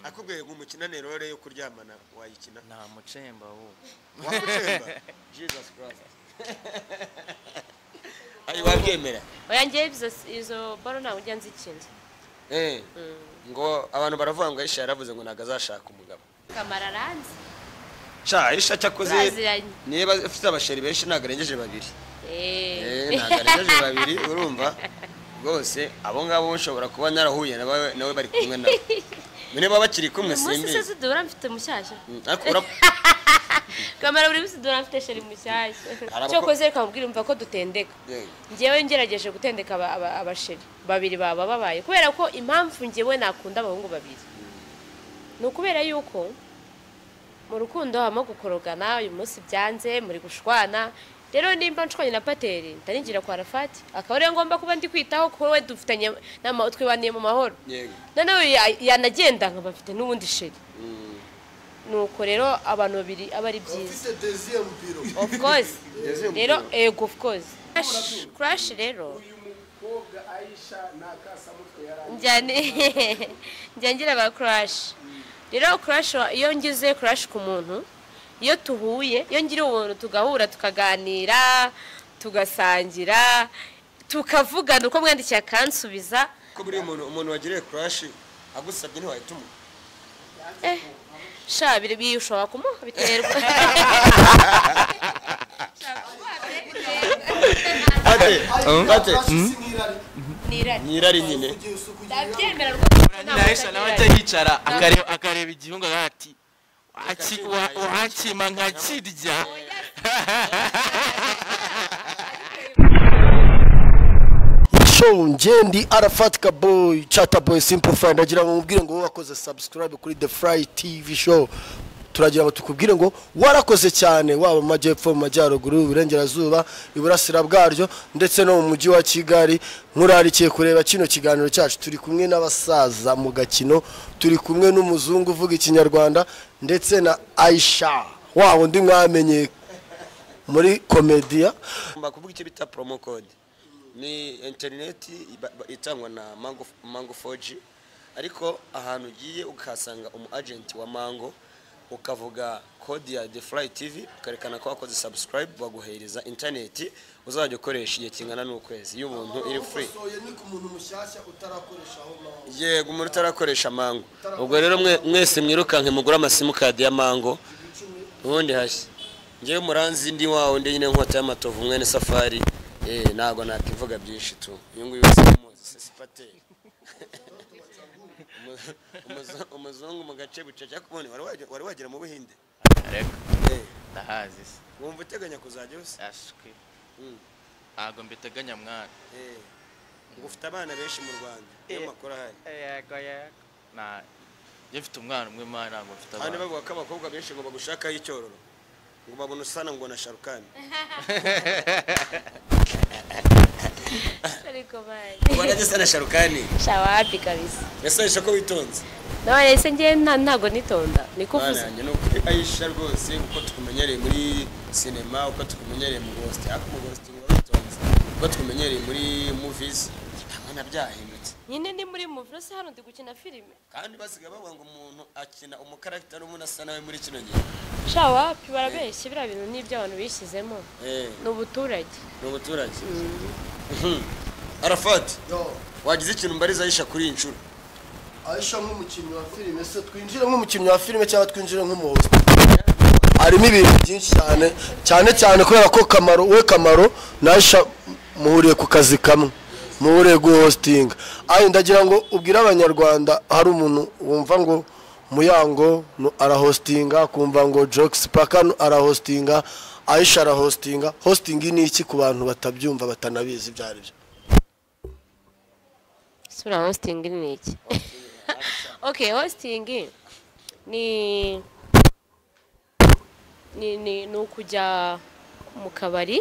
akubwiye ngo umukinane role yo kuryamana wayikina nta mucemba wo wakucemba Jesus Christ ayi wabyemera oya ngiye izo baro ntawe ujya nzikinze ngo abantu baravuga ngo Aisha yaravuze ngo naga azashaka umugabo Kamara ranzi cha Aisha cyakoze niba afite abasheri benshi nagarengeje babiri nagarengeje babiri urumva rwose abo ngabo ushobora kuba narahuye nawe bari kumwe nawe mene baba bakiri kumwe simbi Mose dora mfite mushyashya Kamara buri wese dora mfite sheri mushyashya cyo koze kamubwira umva ko dutendeka ngiyewe ngerageje gutendeka abasheri babiri baba babaye kubera ko impamvu ngiyewe nakunda abahungu babiri no kubera yuko mu rukundo hama gukorogana uyu munsi byanze muri gushwana rero nimba nshwanye na Pateri ndaningira kwa Rafati akaba rero ngomba kuba ndi kwitaho ko we dufitanye twibaniye mu mahoro noneho yanagenda nkabafite n'ubundi sheri nuko rero abantu babiri abari byiza of course rero of course crush rero umukobwa Aisha nakasamutwe njyangira ba crush rero crush iyo ngize crush ku muntu iyo tuhuye iyo ngira ubuntu tugahura tukaganira tugasangira tukavugana uko mwandikiye akansubiza ko buri umuntu wagiriye crush agusabye ntiwahituma sha biri ushobora kumuha biterwa ate nirari nyine ndabyemera rwose Aisha nawe ajya yicara akareba igihunga ati wakima nkakirya show ngendi arafatika boy chata boy simple friend agira ngo mubwire ngo wakoze subscribe kuri The Fry TV show turagira ngo tukubwire ngo warakoze cyane waba mu majyepfo mu majyaruguru uburengerazuba iburasira bwaryo ndetse no mu mujyi wa Kigali murarikiye kureba kino kiganiro cyacu turi kumwe n'abasaza mu gakino turi kumwe n'umuzungu uvuga ikinyarwanda ndetse na Aisha wawo ndi mwamenye muri komedia mbakuvuga icyo bita promo code ni internet itangwa na Mango 4G ariko ahantu ugiye ukasanga agent wa Mango ukavuga code ya The Fly TV ukarekana ko wakoze subscribe baguhereza internet uzajya ukoresha igihe kingana n'ukwezi iyo umuntu iri free yego umuntu utarakoresha Mango ubwo rero mwese mwirukanke mugura amasimu card ya Mango ubundi hashye ngiye muranzi ndi wawo ndi nyine nkota y'amatovu mwene Safari nago nakivuga byinshi tu iyo nguyu wese muzi sipate umuzungu mu gace bucece kubone wari wagira mu Buhinde ariko ndahazi wumva uteganya kuzajya hose ashwe ago mbiteganya mwana ngo ufite abana benshi mu Rwanda iyo makora hari yego na yefite umwana umwe mana ngo mfite abana hano bavuga ko abakobwa benshi ngo bagushakaho icyororo ngo babona usana ngo na Sharukani ariko bayi ubona sana Sharukani shawapi kabisa yasayisha ko witonze none se ngiye ntago nitonda nikuvuze nanjye no kuri Aisha rwose uko tukumenyereye muri cinema uko tukumenyereye mu ghost ako mu ghost witonze uko tukumenyereye muri movies abana byahindutse nyine ndi muri movie se hano ndi gukina filime kandi basiga bavuga ngo umuntu akina umukarakter n'umuntu asa nawe muri kino gihe shawapi barabeshye bira bintu n'ibyo abantu bishyizemo n'ubuturage Arafat wagize ikintu mbariza Aisha kuri inshuro Aisha nk'umukinnyi wa filime se twinjire nk'umukinnyi wa filime cyangwa twinjire nk'umuhost harimo ibintu byinshi cyane kubera ko Kamaro na Aisha muhuriye ku kazi kamwe muhuriye guhostinga ndagira ngo ubwire abanyarwanda hari umuntu wumva ngo Muyango arahostinga kumva ngo Jokes Paka arahostinga Aisha arahostinga hosting ni iki ku bantu batabyumva batanabizi byari byo sura hosting ni iki okay hosting ni ukujya mu kabari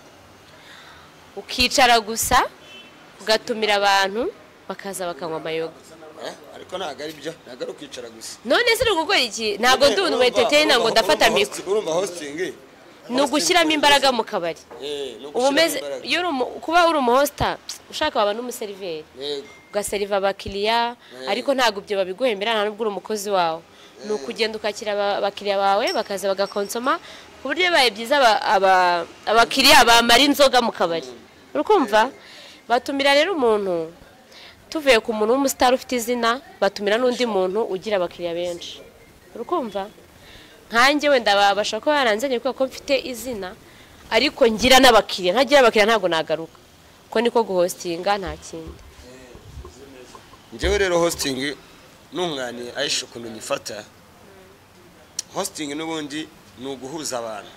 ukicara gusa ugatumira abantu bakaza bakanywa amayoga ariko ntago ari byo ntago ari ukicara gusa none se gukora iki ntago ndi umuntu entertainer ngo ndafata mikro urumva hosting nugushyiramo imbaraga mu kabari ubumeze kuba uri umuhosta ushaka waba n'umuseriveri ugaseriva abakiriya ariko ntabwo ibyo babiguhembera nta nubwo uri umukozi wawe ni ukugenda ukakira abakiriya bawe bakaza bagakonsoma ku buryo bibaye byiza abakiriya bamara inzoga mu kabari urukumva batumira rero umuntu tuvuye ku muntu w'umusitari ufite izina batumira n'undi muntu ugira abakiriya benshi urukumva nkanjye wenda babasha ko baranzanye kubera ko mfite izina ariko ngira n'abakiriya ntagira abakiriya ntabwo nagaruka ko niko guhostinga nta kindi njyewe rero hosting n'umwani Aisha ukuntu nyifata hosting n'ubundi ni uguhuza abantu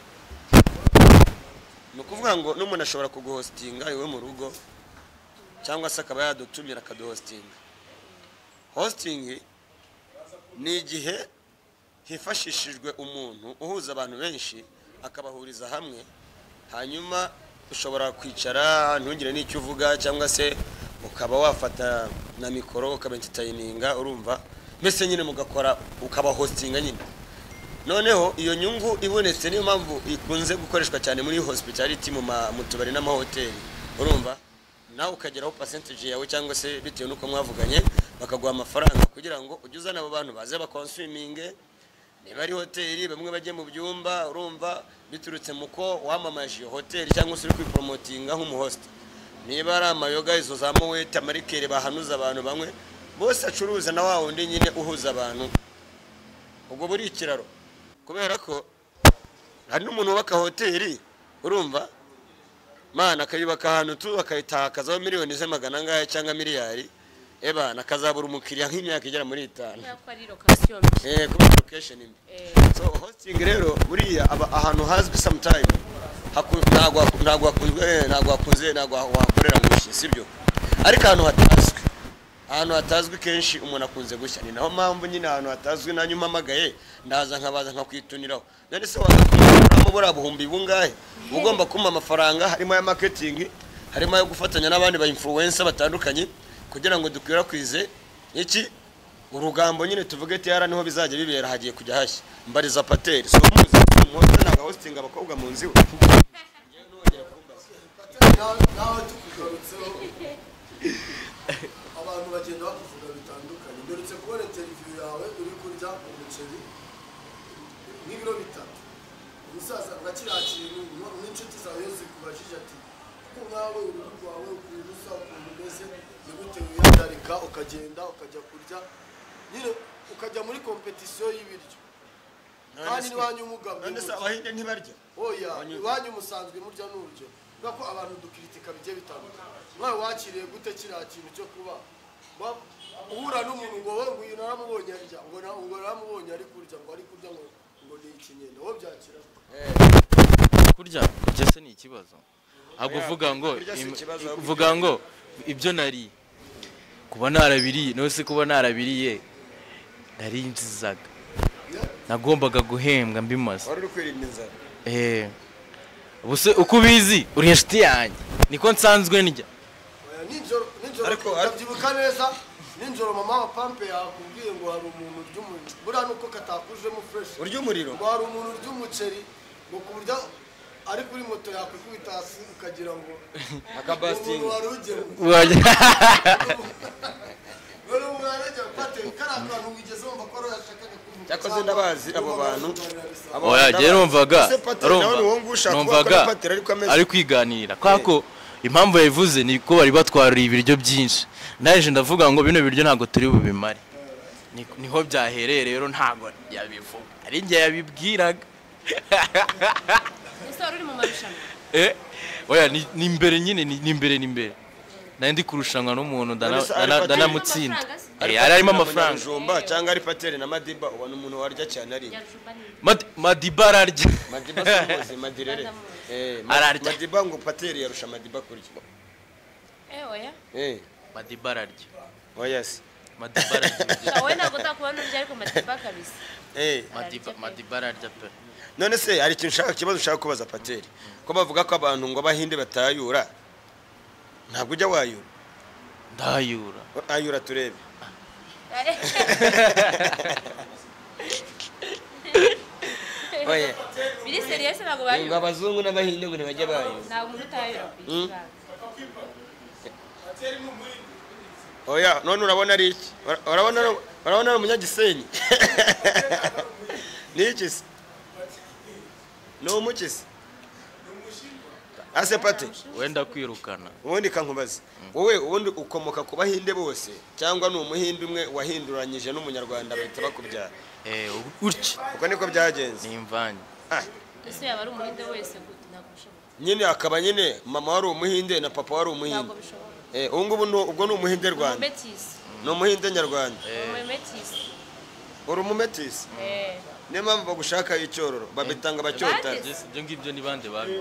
ni ukuvuga ngo n'umuntu ashobora kuguhostinga iwe mu rugo cyangwa se akaba yadutumira akaduhostinga hosting ni igihe hifashishijwe umuntu uhuza abantu benshi akabahuriza hamwe hanyuma ushobora kwicara ntugire n'icyo uvuga cyangwa se ukaba wafata na mikoro ukaba entertaininga urumva mbese nyine mugakora ukaba hostinga nyine noneho iyo nyungu ibonetse niyo mpamvu ikunze gukoreshwa cyane muri hospitality mu tubari n'amahoteli urumva nawe ukageraho percentage yawe cyangwa se bitewe nuko mwavuganye bakaguha amafaranga kugira ngo ujye uzana abo bantu baze bakonsuminge niba ari hoteli bamwe bajye mu byumba urumva biturutse muko wamamaje iyo hoteli cyangwa se uri kwipromotinga nk'umuhost niba ari amayoga izo za mowete amarikere bahanuza abantu bamwe bose acuruza na wa wundi nyine uhuza abantu ubwo buri ikiraro kubera ko hari n'umuntu wubaka hoteli urumva mana akayubaka ahantu tu akayitakazaho miliyoni z'amagana angahe cyangwa miliyari eba nakazabura umukiriya nk'imyaka igera muri 5 kuba location imwe so hosting rero buriya ahantu hazwi sometime ntabwo wakorera mwinshi sibyo ariko ahantu hatazwi kenshi umuntu akunze gushya ni naho mpamvu nyine ahantu hatazwi nanyu mpamagaye ndaza nkabaza nkakwituniraho none se wagakuramo bura buhumbi bungahe ugomba kumpa amafaranga harimo ya marketing harimo yo gufatanya n'abandi ba influencer batandukanye kugira ngo dukwirakwize iki urugambo nyine tuvuge tiyara niho bizajya bibera hagiye kujya hashya mbariza pateri so muzi umuhoza naga hosting abakobwa mu nzi nawe tukugarutseho abantu bagenda bakuvuga bitandukanye mberutse kubona interview yawe uri kurya umuceri n'ibiro bitatu umusaza ugakira kintu n'inshuti zawe zikubajije ati ko nawe uruhu rwawe ukuntu usa ukuntu umeze ni gute wihagarika ukagenda ukajya kurya nyine ukajya muri competition y'ibiryo kandi niwanyu umugabo none se abahinde ntibarya oya iwanyu musanzwe murya n'uryo bako abantu dukritika bijye bitandukanye mwawe wakiriye gute kira kintu cyo kuba uhura n'umuntu ngo wowe uyu naramubonye arya ngo naramubonye ari kurya ngo ari kurya ngo ni ikinyenda wo byakira kurya se ni ikibazo ahubwo uvuga ngo ibyo nari kuba narabiriye no se kuba narabiriye nari nzizaga nagombaga guhembwa mbimaze wari uri kwirinda inzara ubuse uko ubizi uri inshuti yanjye niko nsanzwe ndya nijoro ariko byibuka neza nijoro mama wa pampe yakubwiye ngo hari umuntu ry'umuriro buriya nuko katakujemo fresh ury'umuriro ngo hari umuntu ry'umuceri ngo kuburyo ari kuri moto yakwikubita hasi ukagira ngo akabasting Wero umwaraje pate karakantu wigeze wumva ko yashakaga kuvuga cyakoze ndabazi abo bantu oya je numvaga ari kwiganira kwako impamvu yavuze ni ko bari batwarira ibiryo byinshi naje ndavuga ngo bino biryo ntago turi bubimare niho byahereye rero ntago yabivuga ari nge yabibwiraga ese uri mu marushanwa oya ni imbere nyine ni imbere nandi kurushanwa n'umuntu ndanamutsinda arimo amafaranga jumba cyangwa ari pateri na Madiba ubona umuntu warya cyane ari Madiba ararya Madiba sumuzi Madirere Madiba ngo pateri yarusha Madiba kurya oya Madiba ararya oya si Madiba ararya wowe ntabwo utakubona urya ariko Madiba kabisa Madiba ararya pe none se hari ikibazo ushaka kubaza pateri ko bavuga ko abantu ngo bahinde batayura ntabwo ujya wayura ndayura ayura turebe oya biri serious ntabwo bayura ngo abazungu n'abahinde ngo ntibajya bayura ntabwo umuntu utayura oya none urabona ari iki urabona ari umunyagisenyi ni iki se ni umuki se ase pate wenda kwirukana ubundi kankubaza wowe ubundi ukomoka ku bahinde bose cyangwa ni umuhinde umwe wahinduranyije n'umunyarwanda bahita bakubyara gutya uko niko byagenze ni imvange ese yaba ari umuhinde wese gute ntabwo bishoboka nyine akaba nyine mama wari umuhinde na papa wari umuhinde ntabwo bishoboka ubu ngubu ubwo ni umuhinde Rwanda ni umuhinde nyarwanda umumetisi uri umumetisi niyo mpamvu bagushaka icyororo babitanga bacyota ibyo ngibyo ni bande babi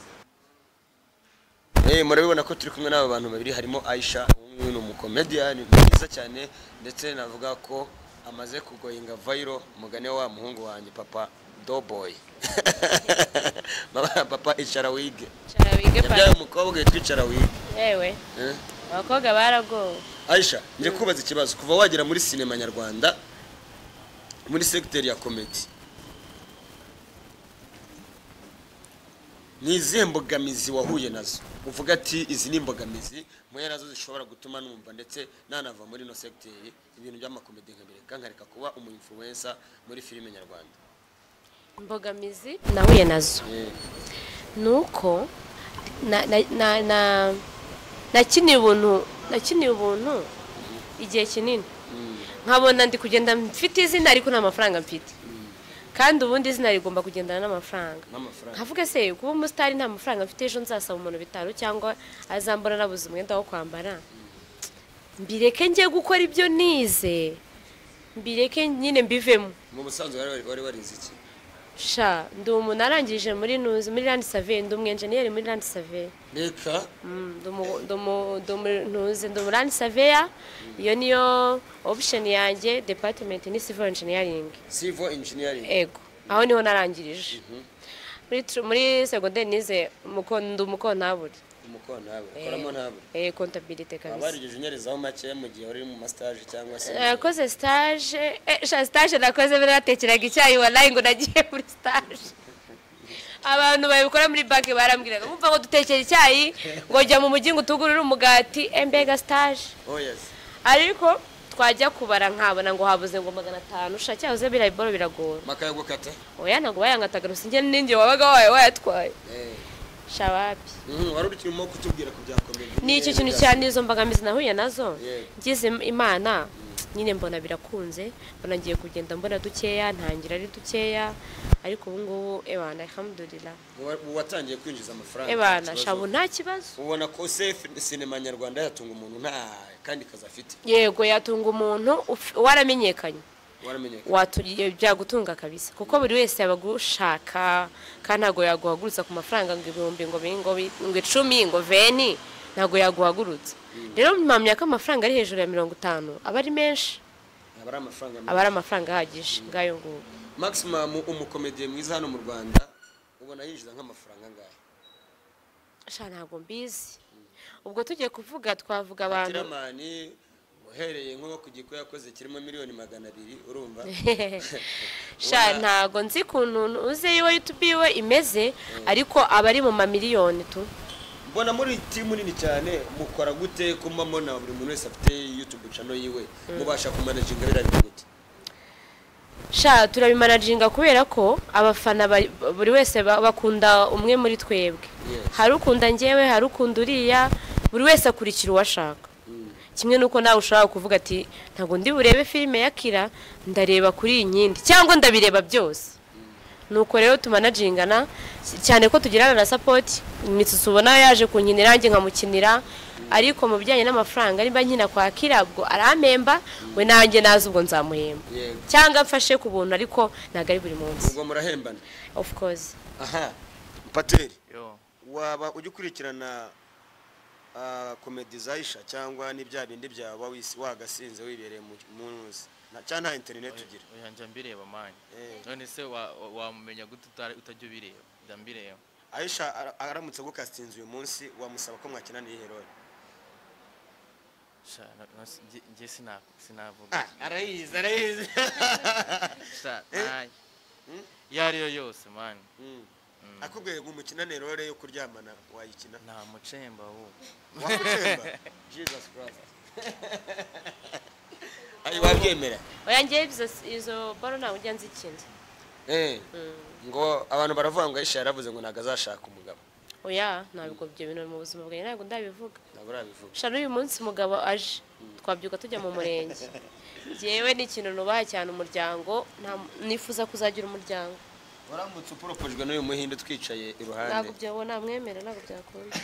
murabibona ko turi kumwe n'aba bantu babiri harimo Aisha umwe ni umukomedian mwiza cyane ndetse navuga ko amaze kugoyinga viral mugane wa muhungu wanjye papa Doughboy papa icara wige yabyaye umukobwa yitwa icara wige yewe abakobwa baragowe Aisha nje kubaza ikibazo kuva wagera muri sinema nyarwanda muri secteur ya comedy ni izihe mbogamizi wahuye nazo uvuga ati izi ni imbogamizi muye nazo zishobora gutuma numva ndetse nanava muri no secteur ibintu by'amakomedi nkabireka nkareka kuba umu influencer muri filime nyarwanda imbogamizi nahuye nazo nuko nakiniye ubuntu igihe kinini nkabona ndi kugenda mfite izina ariko nta mafaranga mfite kandi ubundi izina rigomba kugendana n'amafaranga nkavuga se kuba umusitari nta mafaranga mfite ejo nzasaba umuntu bitaro cyangwa azambona nabuze umwenda wo kwambara mbireke njye gukora ibyo nize mbireke nyine mbivemo mu busanzwe wari warize iki sha ndi umuntu arangije muri Land Survey ndi umwenjeniyeri muri Land Survey reka ndi mu Land Surveyor iyo niyo option yanjye department ni civil engineering ego aho niho narangirije muri secondaire nize umukontabure koramo ntabwo comptabilité kabisa abarigije unyerizaho make mu gihe uri mu stage cyangwa se nakoze stage nakoze biratekeraga icyayi wallahi ngo nagiye muri stage abantu babikora muri banki barambwiraga umva ngo dutekera icyayi ngo jya mu mujyi ngo utugurire umugati mbega stage ariko twajya kubara nkabona ngo habuze ngo 500 ushacyahoze birayiboro biragora makayagukata oya ntago bayangataga rusinge ninjye wabaga wayatwaye shawapi wari urimo kutubwira ku byakomeye ni icyo kintu cyane izo mbogamizi nahuye nazo ngize imana nyine mbona birakunze mbona ngiye kugenda mbona dukeya ntangira ari dukeya ariko ubu ngubu ebana alhamdulillah watangiye kwinjiza amafaranga ebana shabu nta kibazo ubona ko safe sinema nyarwanda yatunga umuntu nta kandi kaza afite yego yatunga umuntu waramenyekanye byagutunga kabisa kuko buri wese yabagushaka kandi ntago yaguhagurutsa ku mafaranga ngo ibihumbi ngo 10 ngo 20 ntago yaguhagurutsa rero mpamya ko amafaranga ari hejuru ya 50 aba ari menshi aba ari amafaranga ahagije ngayo ngubu maximum umukomediye mwiza hano mu Rwanda ubona yinjiza nk'amafaranga ngahe sha ntago mbizi ubwo tugiye kuvuga twavuga abantu tiramani uhereye nko ku giko yakoze kirimo miliyoni 200 urumva sha ntago nzi kuntu uze yo YouTube iwe imeze ariko abari mu mamiliyoni tu mbona muri timu nini cyane mukora gute kumamo na buri muntu wese afite YouTube channel yiwe mubasha kumanaginga birari gute sha turabimanaginga kubera ko abafana buri wese bakunda umwe muri twebwe hari ukunda njyewe hari ukunda uriya buri wese akurikira uwashaka kimwe nuko nawe ushaka kuvuga ati ntago ndi burebe filime ya Kira ndareba kuri inkindi cyangwa ndabireba byose nuko rero tumanagingana cyane ko tugirana na support imitsi ubona yaje kunkinira nanjye nkamukinira ariko mu bijyanye n'amafaranga niba nkina kwa Kira bwo arampemba we nanjye nazi ubwo nzamuhemba cyangwa mfashe ku buntu ariko ntago ari buri munsi ubwo murahembana of course Pateri waba ugikurikirana comedy Aisha cyangwa n'ibya bindi byaba wagasinze wibereye mu munsi cyane internet ugira oya njya mbireba manye none se wamumenya gute utajya bireba ndambireba Aisha aramutse gukastinze uyu munsi wamusaba ko mwakina ni hero sha nje sinavuga arayizi sha yariyo yose manye akubwiye nk'umukinane role yo kuryamana wayikina nta mucemba wo wamucemba Jesus Christ ayi wabyemera oya ngiye izo baro ntabwo ujya nzikinze ngo abantu baravuga ngo Aisha yaravuze ngo ntago azashaka umugabo oya ntabwo ibyo bintu mu buzima bwanjye ntabwo ndabivuga ntabwo urabivuga shano uyu munsi umugabo aje twabyuka tujya mu murenge yewe ni ikintu nubaha cyane umuryango nifuza kuzagira umuryango waramutse uporopojwe n'uyu muhinde twicaye iruhande ntabwo byabona mwemera ntabwo byakunda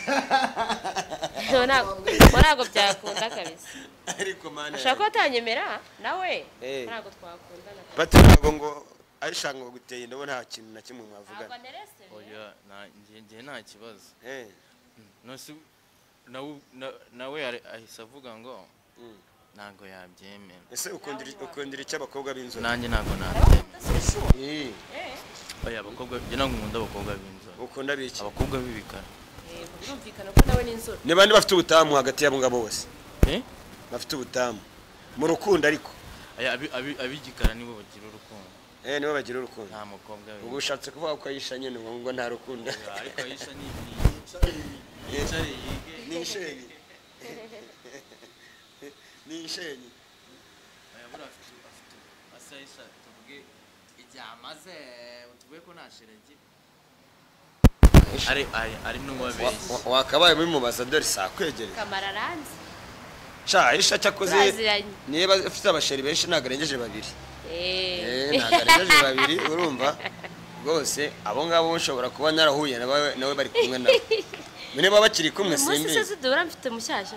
ntabwo byakunda kabisa ariko mana ushaka ko atanyemera nawe ntabwo twakundana batirago ngo Aisha ngo guteye ndabo nta kintu na kimwe mwavugana oya njye nta kibazo nose nawe ahise avuga ngo ntago yabyemera ese ukundira icyo abakobwa b'inzobe nanjye ntago nabyemera oya abakobwa njye ntabwo nkunda abakobwa b'inzobe ukunda biki abakobwa b'ibikara birumvikana ko nawe n'inzobe ni bandi bafite ubutamu hagati y'abo ngabo bose bafite ubutamu mu rukundo ariko ab'igikara nibo bagira urukundo nibo bagira urukundo nta mukobwa ubu ushatse kuvuga ko Aisha nyine ngo nta rukundo ariko Aisha ni ishenyi ayabura afite Aisha tuvuge ibyamaze tuvuge ko nta sheregi ari n'uwabeshye wakabaye muri mubasaderi saa kwegereye kamararanze Aisha cyakoze niba afite abasheri benshi ntago arengeje babiri ntago arengeje babiri urumva rwose abo ngabo ushobora kuba narahuye nawe bari kumwe nawe niba bakiri kumwe simbi umunsi se dora mfite mushyashya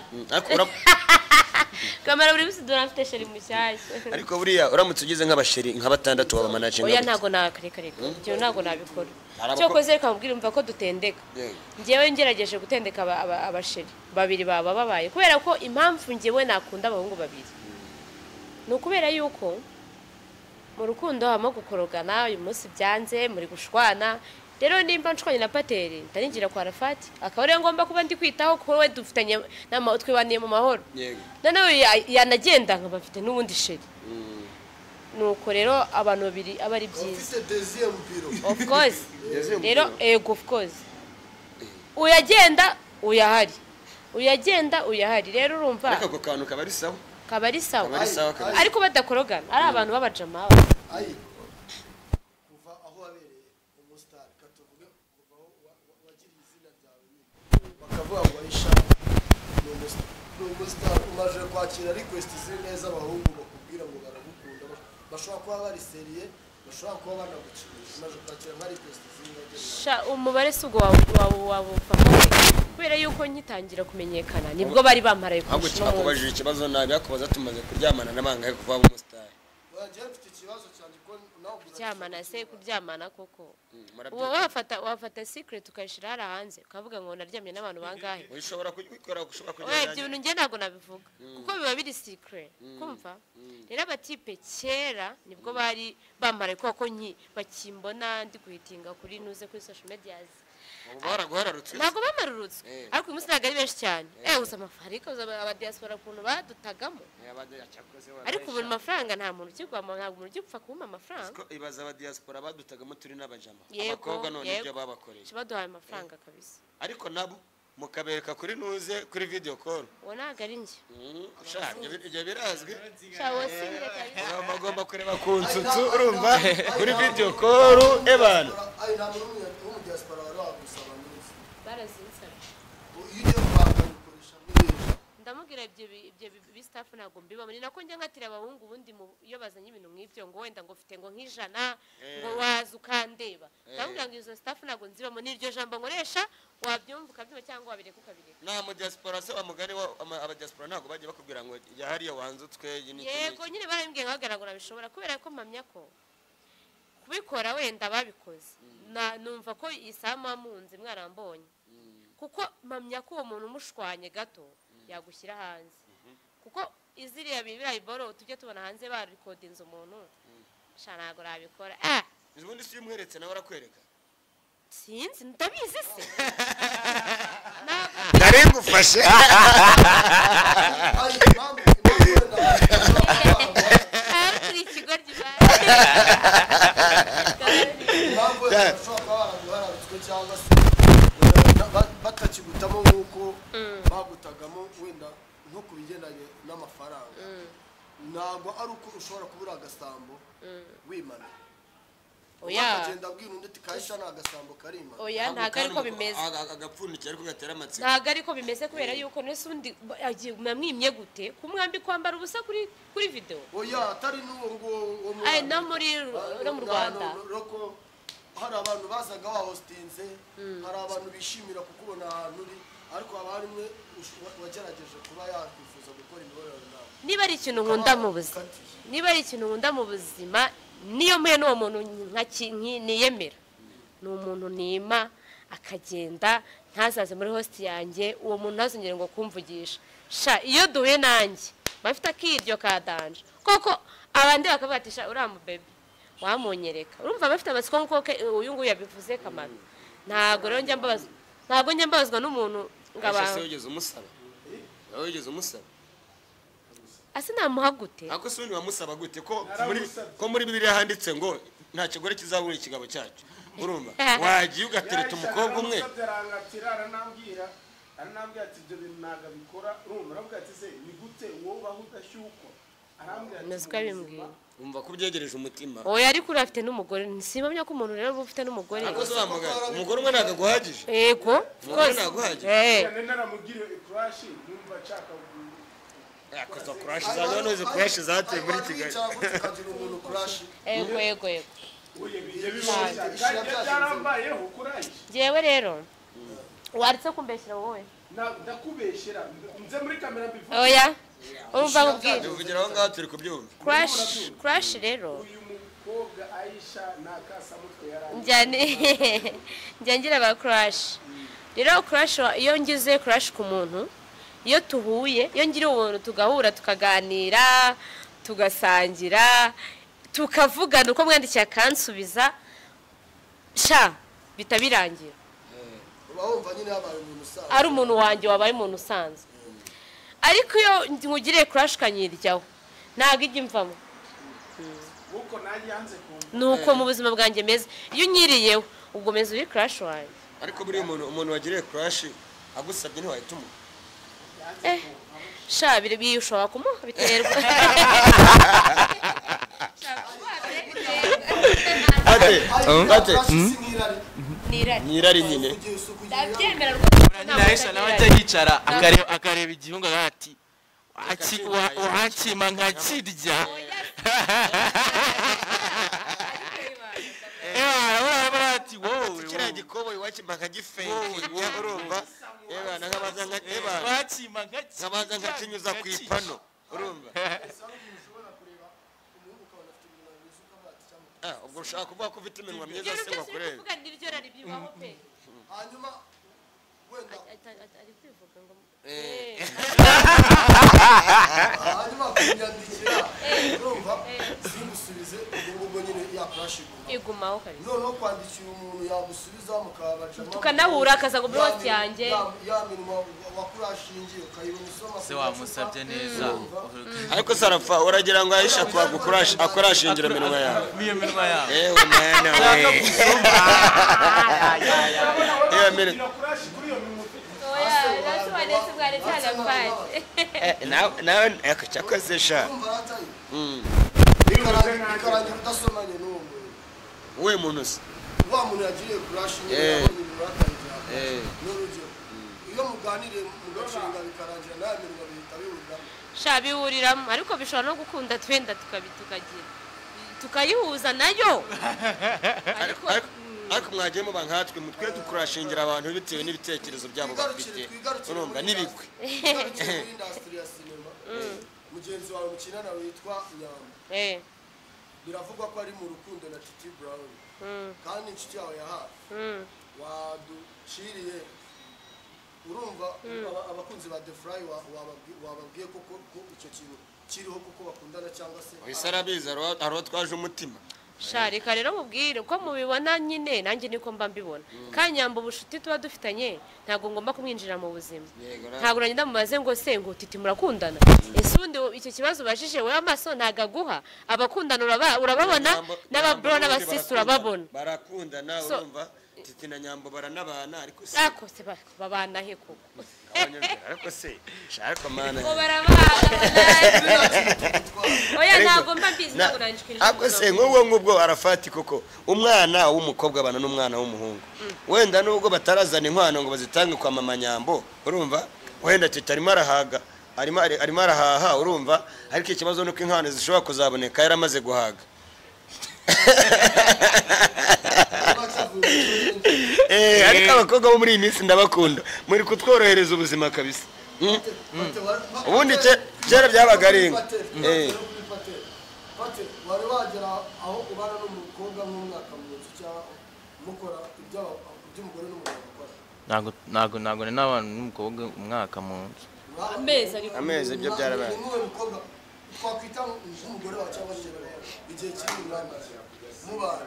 kamera buri wese dora mfite sheri mushyashya ariko buriya uramutse ugize nk'abasheri nka batandatu waba managing oya ntago nakareka ibyo ntago nabikora cyo koze reka mubwire umva ko dutendeka ngewe ngerageje gutendeka abasheri babiri baba babaye kubera ko impamvu ngewe nakunda abahungu babiri ni ukubera yuko mu rukundo habamo gukorogana uyu munsi byanze muri gushwana rero nimba nshwanye na Pateri ndaringira kwa Rafati akaba ariyo ngomba kuba ndi kwitaho ko we dufitanye twibaniye mu mahoro nawe yanagenda nkaba mfite n'ubundi sheri nuko rero abantu babiri aba ari byiza of course rero of course uyagenda uyahari rero urumva ariko ako kantu kaba ari sawa ariko badakorogana ari abantu b'abajama bakavuga ngo Aisha ni umustar umaje kwakira request ziri neza abahungu bakubwira ngo baragukunda bashobora kuba bari seriye bashobora kuba banagukinisha umaje kwakira nka request ziri neza umubare si ubwo wawufata kubera yuko ngitangira kumenyekana nibwo bari bamparaye kurusha akubajije ikibazo nabi akubaza tumaze kuryamana n'abangahe kuva mu star mfite ikibazo cyane ko kuryamana se kuryamana koko wafata secret ukayishira hara hanze ukavuga ngo naryamye n'abantu bangahe ushobora kubikora ushobora kugenda ibyo bintu nge ntago nabivuga kuko biba biri secret kumva rero abatipe kera nibwo bari bamaraye koko bakimbona ndi guhitinga kuri nuze kuri social media ntabwo bamarurutse ariko uyu munsi ntabwo ari benshi cyane gusa amafaranga abadiaspora ukuntu badutagamo ariko ubu amafaranga nta muntu ukigwamo ntabwo umuntu ugipfa kubuma amafaranga ibaza abadiaspora badutagamo turi n'abajama abakobwa none ibyo babakoreye baduhaye amafaranga kabisa ariko nabo mukabereka kuri nuze kuri video call uwo ntabwo ari njye ibyo birazwi bagomba kureba ku nsutsu urumva kuri video call ebana ndamubwira ibyo bistaff ntabwo mbibamo ni nako njya nkatira abahungu ubundi iyo bazanye ibintu nk'ibyo ngo wenda ngo ufite ngo nk'ijana ngo waza ukandeba ndamubwira ngo izo staff ntabwo nzibamo n'iryo jambo nkoresha wabyumva ukabyumva cyangwa wabireka ukabireka nta mu diaspora se amugani abadiaspora ntabwo bagiye bakubwira ngo hariya wanzutswe yego nyine barabimbwiye nkahagaragara ngo nabishobora kubera ko mpamya ko kubikora wenda babikoze numva ko isama munzi mwarambonye kuko mpamya ko uwo muntu umushwanye gato yagushyira hanze kuko iziriya bibirayi boro tujye tubona hanze barikodinze umuntu ntabwo nabikora ubundi si umweretse nawe arakwereka sinzi ndabizi se nari ngufashe turi ikigo ry'imari batakigutamo nk'uko bagutagamo wenda nko ku bigendanye ntabwo ari uko ushobora kubura agasambo wimana oya akagenda abwira undi ati kahisha ni agasambo karimana oya ntabwo ariko bimeze agapfundikiye ariko gatera amatsiko ntabwo ariko bimeze kubera yuko nese undi mwamwimye gute kumwambi kwambara ubusa kuri video oya atari n'uwo nguwo no mu Rwanda hari abantu bazaga wahostinze hari abantu bishimira kukubona ahantu uri ariko haba harimwe wagerageje kuba yakwifuza gukora imibonano nawe niba ari ikintu nkunda mu buzima niyo mpuye n'uwo muntu niyemera ni umuntu nima akagenda ntazaze muri host yanjye uwo muntu ntazongere ngo kumvugisha sha iyo duhuye nanjye bafite akiryo kadanje koko abandi bakavuga ati sha uriya mubebe wamunyereka urumva bafite amatsiko nk'uko uyu nguyu yabivuze Kamaro ntabwo rero njya mbabazwa n'umuntu ngo abantu wigeze umusaba ase namuha gute ako se undi wamusaba gute ko muri Bibiliya handitse ngo nta kigore kizabura ikigabo cyacu urumva wagiye ugatereta umukobwa umwe aranambwira ati ibyo bintu ntabwo abikora urumva aravuga ati se ni gute wowe ubaho udashyukwa bimbwira umva ko ubyegereje umutima oya ariko urafite n'umugore simpamya ko umuntu rero ufite n'umugore umugore umwe ntabwo aguhagije yego umugore ntabwo aguhagije naramubwira crash numva nshaka yakoze crash zaje noze crash zateye muri Kigali yego byarambayeho crash jewe rero waritse kumbeshyira wowe ndakubeshyira nze muri kamera mbivuga oya urumva mubwira uvugira aho ngaho turi kubyumva crash rero uyu mukobwa Aisha nakasa mutwe njya ngira ba crash rero crash iyo ngize crash ku muntu iyo tuhuye iyo ngira umuntu tugahura tukaganira tugasangira tukavugana uko mwandikiye akansubiza sha bitabirangira ari umuntu wanjye wabaye umuntu usanzwe ariko iyo nkugiriye crash kanyiryaho ntabwo ijya imvamo nuko mu buzima bwanjye meze iyo unyiriyeho ubwo meze uri crash wanjye ariko buri umuntu wagiriye crash agusabye ntiwahita umuha sha bishobora kumuha biterwa nirari nyine ndabyemera rwose Aisha nawe ajya yicara akareba igihunga ati wakima nkakirya ati wowe kiriya gikoboyi wakima nkagifenke urumva nkabanza nkakinyuza ku ipano urumva ubwo ushaka kuvuga ko ufite iminwa myiza se ngo akurebe hanyuma wenda ari kwivuga ngo hanyuma kunyandikira urumva singusubize ubwo nyine yakurashije igumaho kabisa noneho kwandikira umuntu yagusubiza mukabacamo tukanahura akaza ngo bose yanjye yaminwa wakurashingiye ukayibona isoma se wamusabye neza ariko Sarafa uragira ngo Aisha akurashingira iminwa yawe niyo minwa yawe ewe mwana we ewe mwana nawe cyakoze sha ikarangira udasomanye n'uwo we muntu se wa muntu yagiriye kurashingira n'urugero iyo muganiriye mugacinga bikarangira nawe mirimo bihita bihuriramo sha bihuriramo ariko bishobora no gukunda twenda tukayihuza nayo ariko mwagiye muba nkatwe mutwe dukurashingira abantu bitewe n'ibitekerezo byabo bafite urumva n'ibigwi industry ya cinema mugenzi wawe mukinana witwa Nyamba biravugwa ko ari mu rukundo na Titi Brown kandi inshuti yawe ya hafi waduciriye urumva abakunzi ba The Fly wababwiye ko icyo kintu kiriho kuko bakundana cyangwa se Isarabiza aro twaje umutima sharika rero mubwire uko mubibona nyine nanjye niko mba mbibona Kanyamba ubushuti tuba dufitanye ntago ngomba kumwinjira mu buzima ntago uragenda mubaze ngo se ngo Titi murakundana ese undi icyo kibazo bashije we amaso ntagaguha abakundana urababona n'ababro n'abasisi urababona barakundana urumva Titi na Nyambo baranabana ariko se ako se babana he koko ariko se shaka mana ngo barabana oya ntago mba mbizi ntabwo nanjye ariko se ngubwo Arafati koko umwana w'umukobwa abana n'umwana w'umuhungu wenda nubwo batarazana inkwano ngo bazitange kwa mama Nyambo urumva wenda Titi arimo arahaga arimo arahaha urumva ariko ikibazo nuko inkwano zishobora kuzaboneka yaramaze guhaga ariko abakobwa bo muri iyi minsi ndabakunda muri kutworohereza ubuzima kabisa ubundi kera byabaga ari wari wagera aho ubana n'umukobwa nk'umwaka mu nzu cyangwa mukora iby'umugore n'umugabo bakora ntago ni n'abantu n'umukobwa umwaka mu nzu amezi ibyo byarabaye n'uwo mukobwa twakwita nk'umugore wa cyangwa se igihe kiri ingana mubana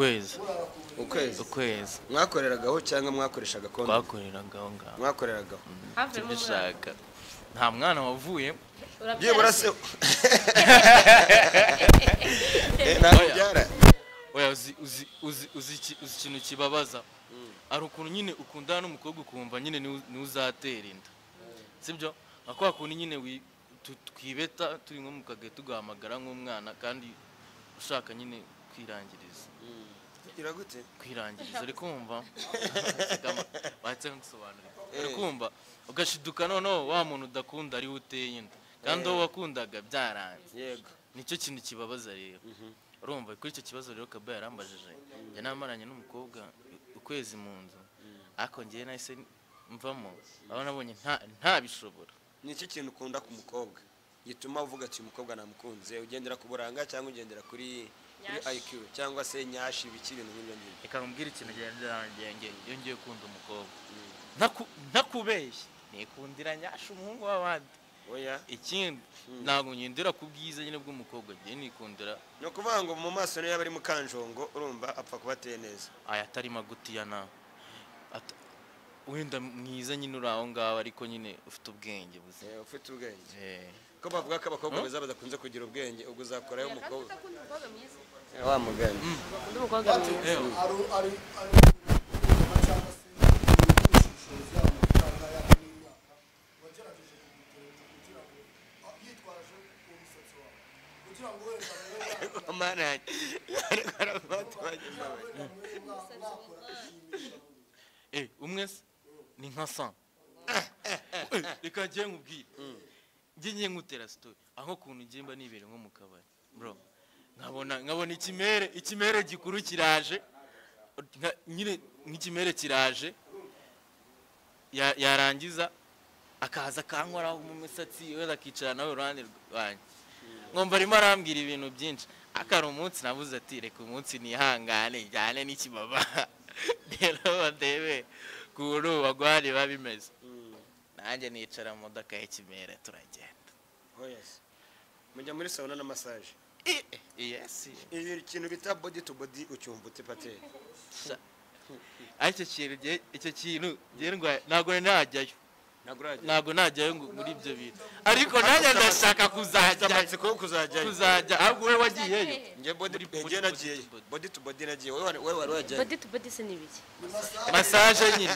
ukwezi mwakoreragaho cyangwa mwakoreshaga konti twakoreragaho ngaho mwakoreragaho tubishaka nta mwana wavuye byibura se nabyara oya uzi ikintu kibabaza ari ukuntu nyine ukundana n'umukobwa ukumva nyine ni uzatera inda sibyo akwa kuntu nyine twibeta turi nko mu kagari tugahamagara nk'umwana kandi ushaka nyine kwirangiriza iragute kwirangiriza ari kumva batse nkusobanurira ari kumva ugashiduka noneho wa muntu udakunda ari uteye inda kandi uwo wakundaga byaranze yego nicyo kintu kibabaza rero urumva kuri icyo kibazo rero Kaba yarambajije njye namaranye n'umukobwa ukwezi mu nzu ariko ngiye nahise mvamo aba nabonye nta bishobora nicyo kintu ukunda ku mukobwa gituma uvuga ati umukobwa namukunze ugendera ku buranga cyangwa ugendera kuri IQ cyangwa se nyashi biki ibintu nk'ibyo ngibyo reka nkubwire ikintu ngenge iyo ngiye kunda umukobwa ntakubeshye nikundira nyashi umuhungu w'abandi oya ikindi ntabwo nyindira ku bwiza nyine bw'umukobwa ngiye nikundira no kuvuga ngo mu maso niyo yaba ari mukanjongo urumva apfa kuba ateye neza aya atari magutiya na wenda mwiza nyine uri aho ngaho ariko nyine ufite ubwenge ufite ubwenge ko bavuga ko abakobwa beza badakunze kugira ubwenge ubwo uzakorayo umukobwa wa mugani umukobwa mwiza umwe ni nka sa reka ngiye nkubwire ngiye nkutera story aho kuntu ngiye mba nibere nko mu kabari bro nkabona ikimere gikuru kiraje nyine nk'ikimere kiraje yarangiza akaza kankoraho mu misatsi wenda akicara nawe uruhande rwanjye nkumva arimo arambwira ibintu byinshi akari umunsi nabuze ati reka umunsi nihangane njyane n'ikibaba rero ndebe kuntu bagwari biba bimeze nanjye nicara mu modoka y'ikimere turagenda mujya muri sauna na massage yes ikintu bita body to body ucyumva ute pateri icyo kintu ntabwo najyayo ntabwo najyayo muri ibyo bintu ariko nanjye ndashaka kuzajya ahubwo we wagiyeyo njye nagiyeyo body to body nagiye wowe wari wajyayo body to body se ni biki massage nyine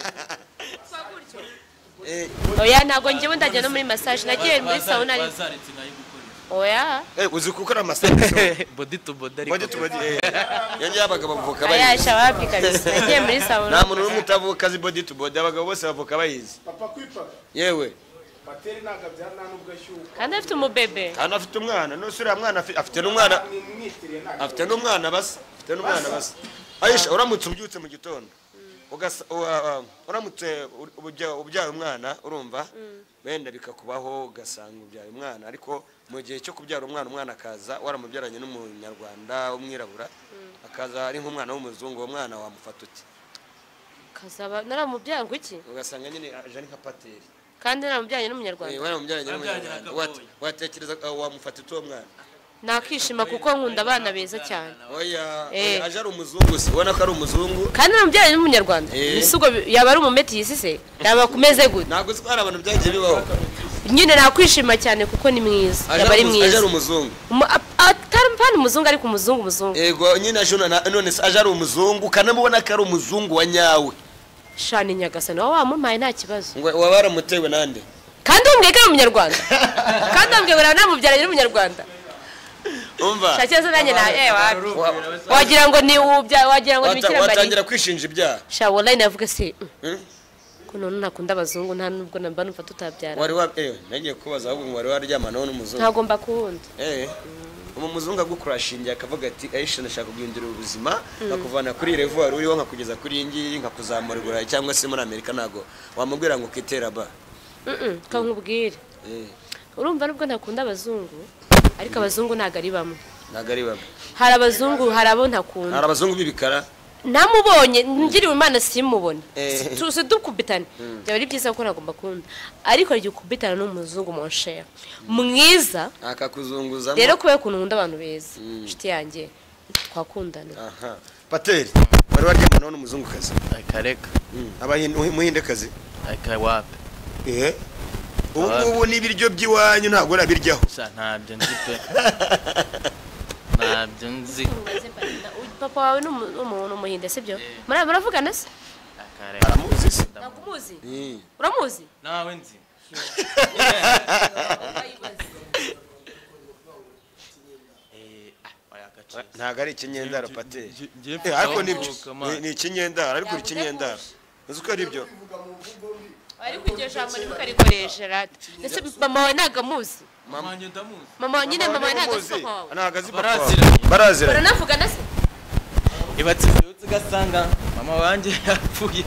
oya ntabwo njyewe ndajya no muri massage nagiye muri sauna oya uzi gukora massage body to body yanjye abagabo bavuka bayizi ayasha wapi kabisa nagiye muri sauna nta muntu n'umwe utavuka azi body to body abagabo bose bavuka bayizi papa kwipaka yewe pateri ntago byana nubwo ashyuka kandi afite umubebe kandi afite umwana nose uriya mwana afite n'umwana afite n'umwana basa Aisha uramutse ubyutse mu gitondo uramutse ubyaye umwana urumva wenda bikakubaho ugasanga ubyaye umwana ariko mu gihe cyo kubyara umwana akaza waramubyaranye n'umunyarwanda w'umwirabura akaza ari nk'umwana w'umuzungu uwo mwana wamufata uti kazaba naramubyara ngo iki ugasanga nyine aje ari nka pateri kandi naramubyaranye n'umunyarwanda waramubyaranye n'umunyarwanda watekereza wamufata uwo mwana nakishima kuko nkunda abana beza cyane oya aje ari umuzungu se ubona ko ari umuzungu kandi naramubyaranye n'umunyarwanda misugo yaba ari umumetisi se yaba kumeze gute ntabwo twari abantu byagiye bibaho nyine nakwishima cyane kuko ni mwiza yaba ari mwiza aje ari umuzungu apana umuzungu ariko umuzungu yego nyine none se aje ari umuzungu ukanamubona ko ari umuzungu wa nyawe shani nyagasani wowe wamumpaye nta kibazo ngo wabaramutewe nande kandi umbwiye ko ari umunyarwanda kandi umbwiye ngo namubyaranye n'umunyarwanda umva shakiza nanjye wagira ngo ni wagira ngo ni bikira Mariya watangira kwishinja ibyaha sha wallahi navuga se ko none nakunda abazungu nta nubwo namba numva tutabyara wari nagiye kubaza ahubwo ngo wari waryamana n'umuzungu ntagomba kuwundi umuzungu agukurashingiye akavuga ati Aisha ndashaka guhindura ubuzima bakuvana kuri level wari uriho nkakugeza kuri iyi ngiyi nkakuzamura Burayi cyangwa se muri Amerika nago wamubwira ngo kitera ba kankubwire urumva nubwo ntakunda abazungu ariko abazungu ntago ari bamwe hari abazungu hari abo ntakunda hari abazungu bibikara namubonye ngiriwe Imana simubone tuse dukubitane byari byiza ko nagomba kunda ariko igihe ukubitana n'umuzungu mon cher mwiza akakuzunguza rero kubera kuntu nkunda abantu beza inshuti yanjye twakundana Pateri wari waryamana n'umuzungu kazi akareka muhinde kazi akawape ubu n'ibiryo by'iwanyu ntabwo urabiryaho ntabyo nzi pe ntabyo nzi papa wawe n'umuntu umuhinde sibyo muravugana se aramuzi se nakumuzi uramuzi nawe nzi ntago ari ikinyendaro Pateri ariko nibyo ni ikinyendaro ariko uri ikinyendaro uzi ko ari byo ariko iryo jambo ntimukarikoreshe rata ese mama wawe ntago amuzi mama nyine mama ntago azi papa wawe ntago azi papa wawe barazira baranavugana se ibatse byutse ugasanga mama wanjye yapfuye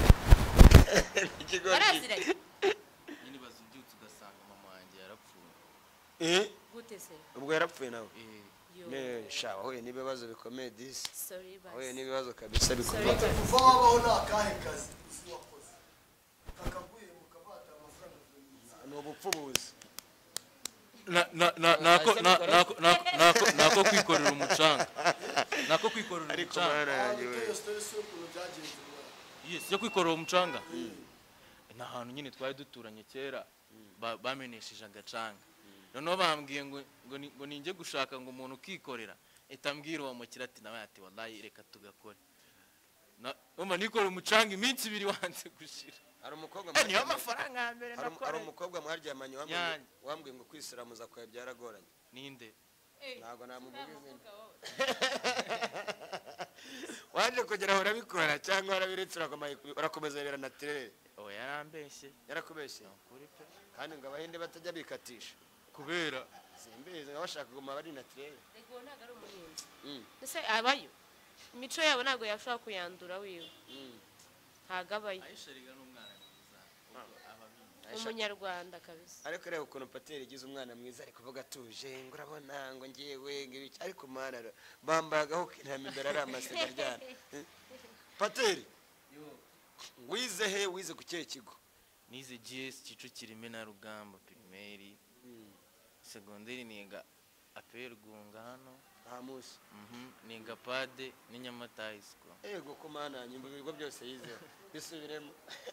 barazira nyine bazubyutse ugasanga mama wanjye yarapfuye gute se ubwo yarapfuye nawe sha wahuye n'ibibazo bikomeye disi wahuye n'ibibazo kabisa bikomeye kuva wabaho nakahe kazi wakoze kakaguye mukabata amafaranga ni ubupfubuzi nako kwikorera umucanga nako kwikorera umucanga yes yo kwikorera umucanga na hantu nyine twari duturanye kera bamenesheje agacanga noneho bambwiye ngo ninjye gushaka ngo umuntu ukikorera itambwira uwo mukira ati nawe ati wallahi reka tugakore mama nikorera umucanga iminsi 2 wanze gushira ari umukobwa niyo amafaranga ya mbere ndakora ari umukobwa mwaryamanye wambwiye ngo kwisiramuza kwawe byaragoranye ninde ntago namuvuga izina waje kugera aho urabikora cyangwa warabiretse urakomeza rera naturel yarambeshye yarakubeshye kandi ngo abahinde batajya bikatisha kubera simbizi bashaka kuguma bari naturel rego ntago ari umuhinzi ese abayo imico yabo ntago yashaka kuyandura wiwe hagabaye umunyarwanda kabisa ariko rero ukuntu Pateri igize umwana mwiza ari kuvuga atuje ngo urabona ngo ngiyewe ngibiki ariko mana bambagaho kinama imbere ari amasega ryana Pateri wize he wize ku kihe kigo nize GS Kicukiro Imena Rugamba primaire secondaire niga APR Gunga hano hamusi niga pade n'inyamata high school yego ko mana nyumva ibigo byose yize bisubiremo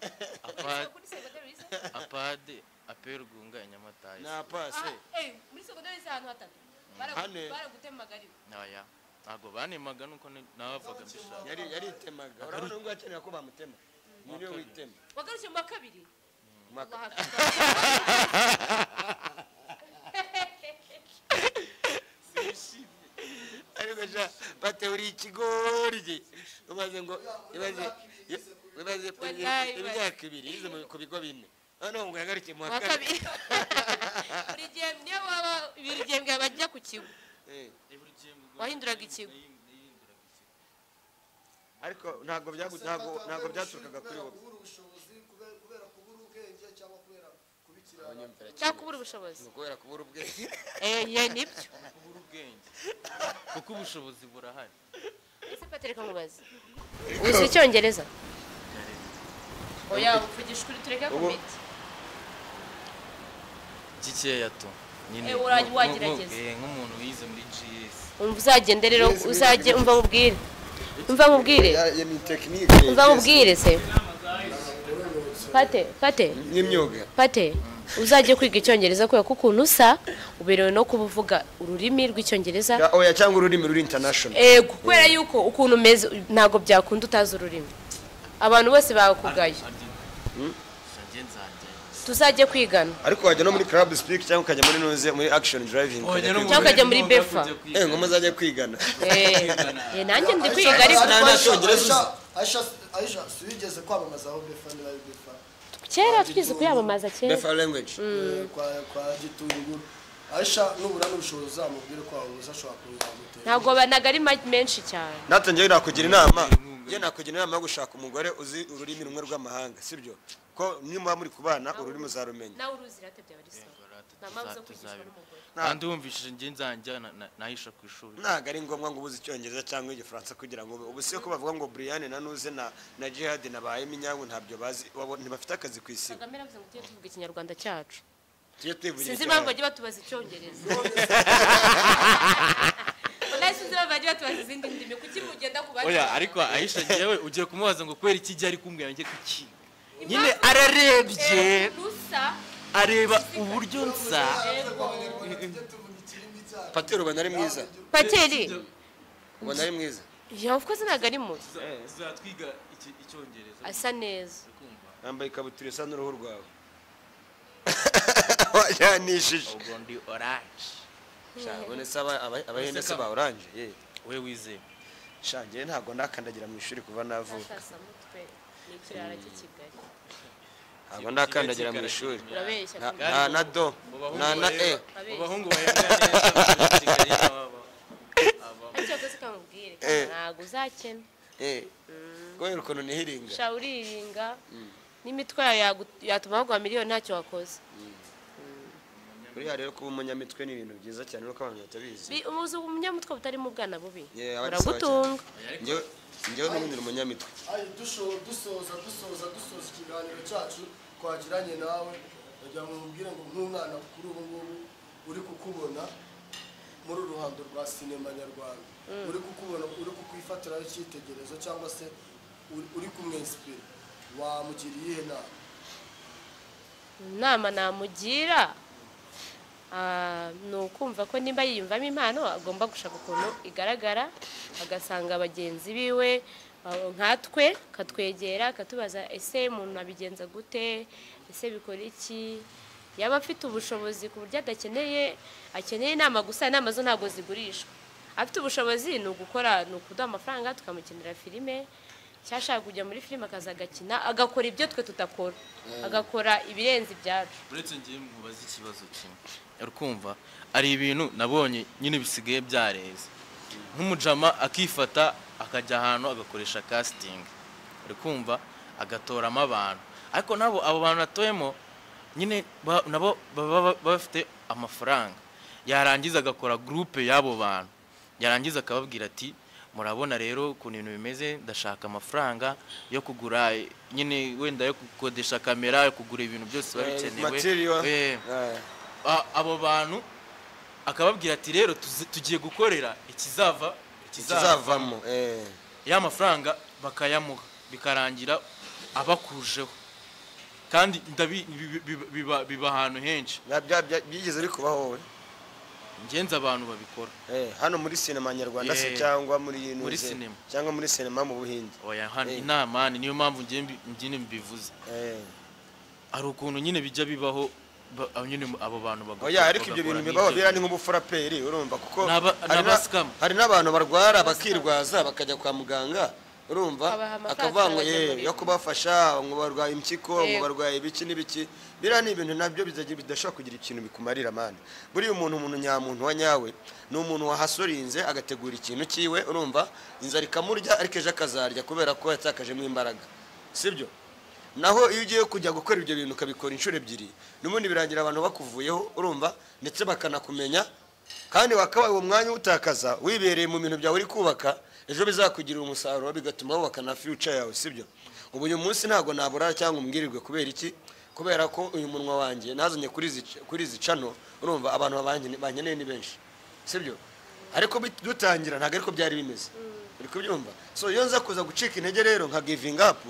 apade APR Gunga inyamata high na pase muri secondaire ahantu hatatu baragutemaga ari naya ntago banemaga nuko nabavaga mbishaka yari itemaga urabona ngo akeneye ko bamutema niyo witema wagarukiye mu kabiri ariko ja bateuri ikigoryi umaze ngo ibaze imyaka 2 yize ku bigo 4 none ngo yagarukiye mu kabiri buri gihe niyo baba ibiri gembwe bajya ku kigo wahinduraga ikigo ariko ntago byaturukaga kuri wowe kubera kubura ubwenge cyangwa kubera kubikira cyangwa kubura ubushobozi kubera kubura ubwenge nibyo kubura ubwenge kuko ubushobozi burahari ese Pateri kamubaza uzi icyongereza oya uvugisha kuri tureke komite gikeya to nyine wagerageza nk'umuntu wize muri GS uzagende rero uzajye umva mubwire se Pate n'imyuga Pate uzajye kwiga icyongereza kubera ko ukuntu usa uberewe no kuba uvuga ururimi rw'icyongereza oya cyangwa ururimi ruri international kubera yuko ukuntu umeze ntabwo byakunda utazi ururimi abantu bose bakugaye tuzajye kwigana ariko wajya no muri club speak cyangwa ukajya muri noze muri action driving cyangwa ukajya muri befa ngo muzajye kwigana nanjye ndi kwiga ariko Aisha suwigeze kwamamaza aho befa ni befa kera twize kuyamamaza kera befa language kwa gitunguru Aisha nubura n'ubushobozi zamubwire ko uzashobora kubihamutera ntabwo banaga ari menshi cyane natangiye nakugira inama nakugira inama yo gushaka umugore uzi ururimi rumwe rw'amahanga sibyo ko nyuma muri kubana ururimi uzarumenya nawe uruzi ratebye bari sawa namaze kwigishwa n'umugore kandi wumvishije nge nzanjya nahisha ku ishuri ntago ari ngombwa ngo ubuze icyongereza cyangwa igifaransa kugira ngo ubu siyo ko bavuga ngo Brian na Nuze na Jihad nabaye minyango ntabyo bazi ntibafite akazi ku isi Kagame aravuze ngo tujye tuvuga ikinyarwanda cyacu sinzi impamvu bagiye batubaza icyongereza sinzi impamvu bagiye batubaza izindi ndimi kuki mugenda ku bandi oya ariko Aisha ngewe ugiye kumubaza ngo kwera iki ari kumbwira nge kuki nyine ararebye areba uburyo nsa Patero ubona ari mwiza Pateri ubona ari mwiza of course ntabwo ari mubi uzatwiga icyongereza asa neza yambaye ikabutura isa n'uruhu rwawe wajanishije ubwo ndi orange shabone saba abahinde se ba orange we wize shangiye ntabwo nakandagira mu ishuri kuva navuka sasa mutwe ni kirara cy'Kigali ntabwo ndakandagira mu ishuri urabeshya na do na abahungu bahembwa neza Kigali icyo koze kamubwire ntabwo uzakena kubera ukuntu nihiringa sha uriringa n'imitwe yatuma bagwa miliyoni ntacyo wakoze buriya rero kuba umunyamitwe ni ibintu byiza cyane nuko abantu batabizi umuzi umunyamutwe butari mu bwana bubi uragutunga njyewe n'ubundi ni umunyamitwe dusoza ikiganiro cyacu twagiranye nawe kugira ngo mubwire ngo nk'umwana kuri ubu ngubu uri kukubona muri uruhando rwa sinema nyarwanda uri kukubona uri kukwifatiraho icyitegererezo cyangwa se uri kumwensipira wamugiriye iyihe nama namugira ni ukumva ko nimba yiyumvamo impano agomba gushaka ukuntu igaragara agasanga bagenzi biwe nkatwe katwegera akatubaza ese umuntu abigenza gute ese bikora iki yaba afite ubushobozi ku buryo akeneye inama gusa inama zo ntabwo zigurishwa afite ubushobozi ni ugukora ni ukuduha amafaranga tukamukinira filime cyashaka kujya muri filime akaza agakina agakora ibyo twe tutakora agakora ibirenze ibyacu uretse ngiye mubaza ikibazo kimwe urukumva ari ibintu nabonye nyine bisigaye byareze nk'umujama akifata akajya ahantu agakoresha casting urukumva agatoramo abantu ariko nabo abo bantu atoyemo nyine nabo baba bafite amafaranga yarangiza agakora groupe y'abo bantu yarangiza akababwira ati murabona rero ukuntu ibintu bimeze ndashaka amafaranga yo kugura nyine wenda yo gukodesha kamera yo kugura ibintu byose babikenewe abo bantu akababwira ati rero tugiye gukorera ikizavamo ya mafaranga bakayamuha bikarangira abakujeho kandi biba ahantu henshi byigeze ari kuba wowe ngenza abantu babikora hano muri sinema nyarwanda se cyangwa muri sinema cyangwa muri sinema mu Buhinde oya hano inama niyo mpamvu ngiye mbivuze ari ukuntu nyine bijya bibaho nyine abo bantu bagomba oya ariko ibyo bintu bibaho bira ni nk'ubufuraperi urumva kuko hari n'abantu barwara bakirwaza bakajya kwa muganga urumva akavuga ngo yo kubafasha ngo barwaye impyiko ngo barwaye ibiki n'ibiki bira ni ibintu nabyo bidashobora kugira ikintu bikumarira mani buriya umuntu nyamuntu wa nyawe ni umuntu wahasorinze agategura ikintu kiwe urumva inzara ikamurya ariko ejo akazarya kubera ko yatakajemo imbaraga sibyo naho iyo ugiye kujya gukora ibyo bintu ukabikora inshuro ebyiri n'ubundi birangira abantu bakuvuyeho urumva ndetse bakanakumenya kandi wakabaye uwo mwanya utakaza wibereye mu bintu byawe uri kubaka ejo bizakugirira umusaruro bigatuma wubaka na future yawe sibyo ubu uyu munsi ntago nabura cyangwa umbwirirwe kubera iki kubera ko uyu munwa wanjye nazanye kuri izi cano urumva abantu bankeneye ni benshi sibyo ariko dutangira ntago ariko byari bimeze uri kubyumva so iyo nza kuza gucika intege rero nka giving up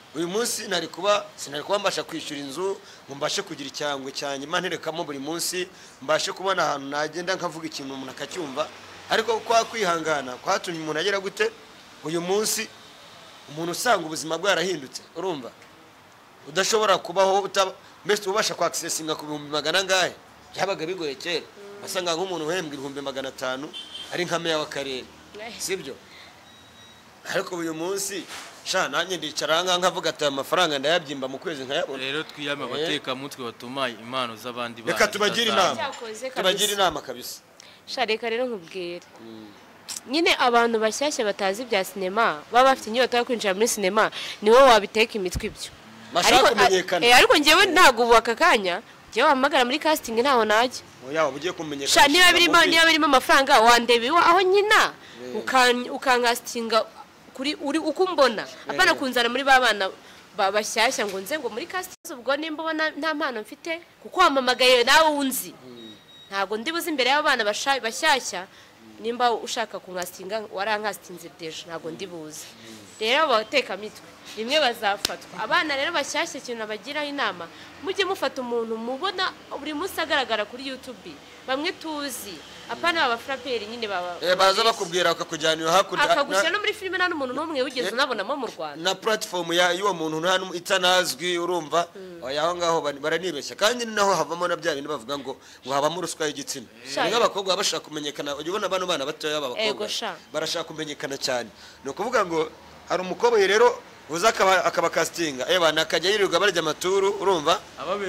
uyu munsi sinari kuba mbasha kwishyura inzu ngo mbashe kugira icyangwe cyanjye manterekamo buri munsi mbashe kubona ahantu nagenda nkavuga ikintu umuntu akacyumva ariko kwa kwihangana kwatumye umuntu agera gute uyu munsi umuntu usanga ubuzima bwarahindutse urumva udashobora kubaho mbese ubasha kwakisesinga ku 100 ngahe byabaga bigoye kera basanga nk'umuntu uhembwa 500 ari nka meya w'akarere sibyo ariko uyu munsi nanjye ndicara nkavuga ati amafaranga ndayabyimba mu kwezi nkayabona rero twiyame abateka mutwe batuma impano z'abandi reka tubagira inama kabisa reka rero nkubwire nyine abantu bashyashya batazi bya sinema baba bafite inyota yo kwinjira muri sinema ni wowe wabiteka imitwe ibyo bashaka kumenyekana ariko njyewe ntabwo ubu aka kanya njyewe wahamagara muri casting ntaho najya yaba ugiye kumenyekana niba birimo amafaranga wandeba aho nyina ukankastinga kuri uri uko mbona apana kunzana muri babana bashyashya ngo nze ngo muri casting ubwo nimba ubona nta mpano mfite kuko wamamagaye nawe unzi ntago ndibuze imbere y'abana bashyashya nimba ushaka kunkastinga warankastinze deje ntago ndibuze rero bateka mitwe rimwe bazafatwa abana rero bashyashya ikintu abagiraho inama mujye mufata umuntu mubona buri munsi agaragara kuri YouTube bamwe tuzi apana abafraperi nyine baza bakubwira akakujyanira hakurya akagushyira no muri filime nta n'umuntu n'umwe wigeze unabonamo mu Rwanda na platform y'uwo muntu nta itanazwi urumva aho ngaho baranibeshya kandi naho havamo na bya bintu bavuga ngo habamo ruswa y'igitsina n'abakobwa bashaka kumenyekana ujye ubona bano bana batoya b'abakobwa barashaka kumenyekana cyane no kuvuga ngo hari umukobwa rero uza akaba castinga bana akajya yirirwa barya amaturu urumva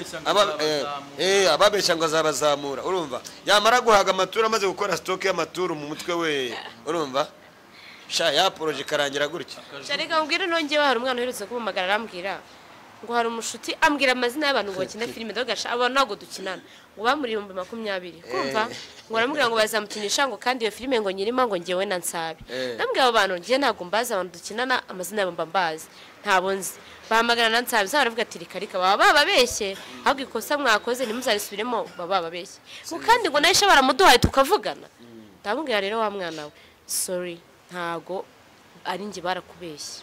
ababeshya ngo azabazamura urumva yamara guhaga amaturu amaze gukora stock y'amaturu mu mutwe we urumva ya project karangira gutya reka mbwira nongewe hari umwana uherutse kumamagara arambwira ngo hari umushuti ambwira amazina y'abantu ngo bakina filime dogasha abantu ntago dukinana ngo bamuri 2020 kumva ngo aramubwira ngo bazamukinisha ngo kandi iyo filime ngo nyirima ngo ngewe na Nsabi nambwira abo bantu ngiye ntago mbaza abantu dukinana amazina yabo mbabazi ntabo nzi bahamagara na Nsabi zaravuga ati rika baba babeshye ahubwo ikosa mwakoze ntimuzarisubiremo baba babeshye ngo kandi ngo nahisha baramuduhaye tukavugana ndamubwira rero wa mwana we sorry ntago ari nge barakubeshye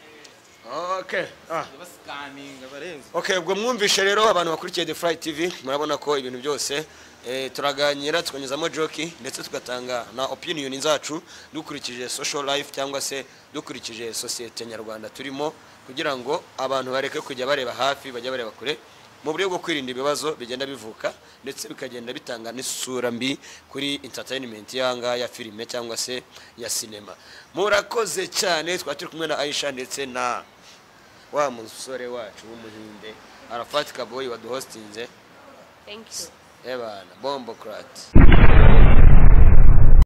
Okay, ubwo mwumvishe rero abantu bakurikiye The Fry TV murabona ko ibintu byose turaganira tukanyuzamo joke ndetse tugatanga na opinion zacu dukurikije social life cyangwa se dukurikije societe nyarwanda turimo kugira ngo abantu bareke kujya bareba hafi bajya bareba kure mu buryo bwo kwirinda ibibazo bigenda bivuka ndetse bikagenda bitanga n'isura mbi kuri entertainment yanga ya filime cyangwa se ya cinema. Murakoze cyane twaturi kumwe na Aisha ndetse na wa musore wacu w'umuhinde Arafat Kaboyi waduhostinze. Thank you. Ebana Bombocrat.